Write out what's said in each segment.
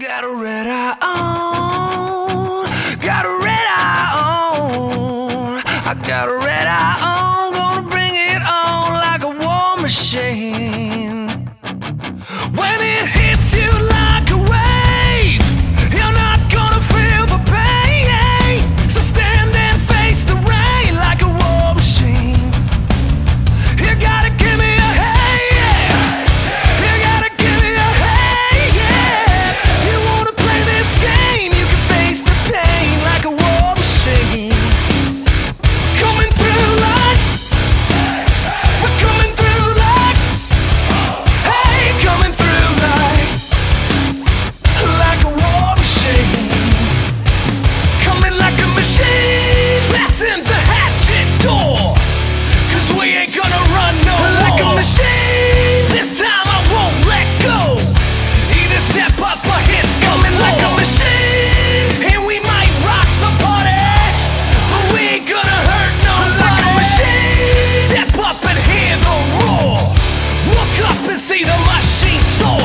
Got a red eye on, got a red eye on. I got a red eye on, gonna bring it on like a war machine. When it hits you like a wave, you're not gonna feel the pain. So stand and face the rain like a war machine. You gotta give me a hey, yeah. You gotta give me a hey, yeah. You wanna play this game, you can face the pain like a war machine. Coming through like, we're coming through like, hey, coming through like a war machine. Coming like a machine, pressing the hatchet door, 'cause we ain't gonna run no more. Like a machine, this time I won't let go. Either step up or hit the Coming floor. Like a machine, and we might rock the party, but we ain't gonna hurt nobody. Like a machine, step up and hear the roar. Look up and see the machine soar.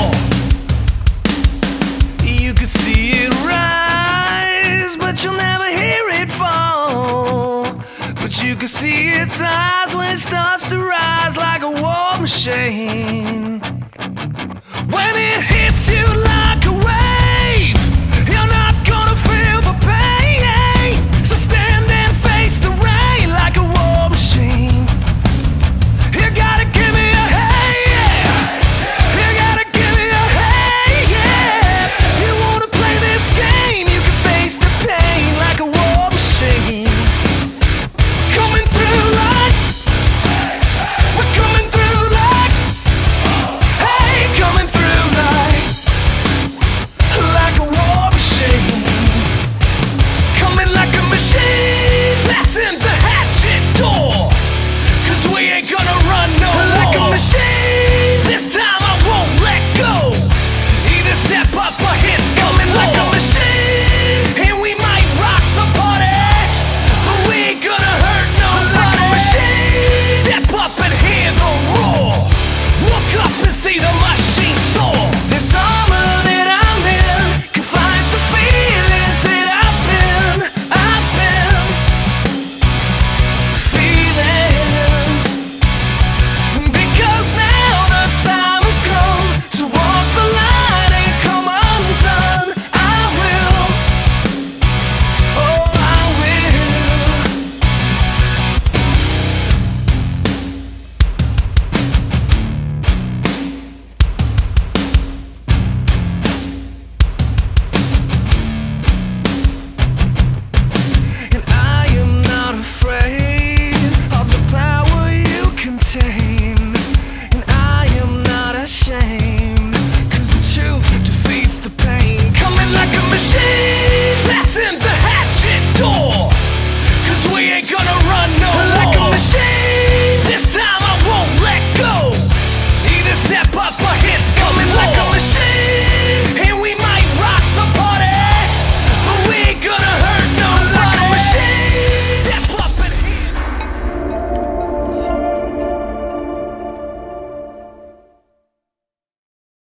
You could see it rise, but you'll never hear it fall. But you can see its eyes when it starts to rise like a war machine. When it hits you like